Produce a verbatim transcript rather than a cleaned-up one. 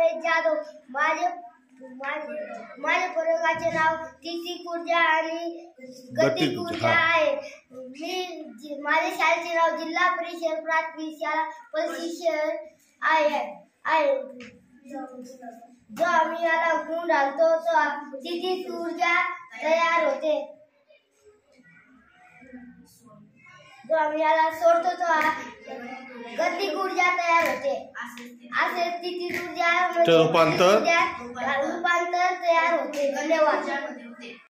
रमेश जाधव। माझे माझे प्रयोगाचे नाव तिसिक ऊर्जा आणि गतिक ऊर्जा आहे। मी माझ्या शाळेचे नाव जिल्हा परिषद प्राथमिक शाळा पलशीशर आहे आहे जो आम्ही याला गुण घालतो तो तिसिक ऊर्जा तयार होते। जो आम्ही याला सोडतो तो गतिक ऊर्जा तयार होते। असे तिसिक ऊर्जा रूपांतर रूपांतर तयार होते। धन्यवाद।